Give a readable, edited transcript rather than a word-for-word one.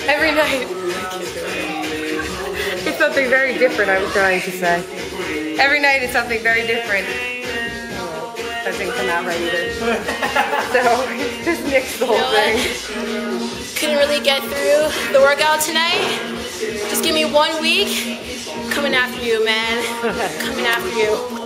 Every night. It's something very different, I was trying to say. Every night is something very different. That didn't come out right either. So, just nixed the whole thing. Couldn't really get through the workout tonight. Just give me 1 week. Coming after you, man. Coming after you.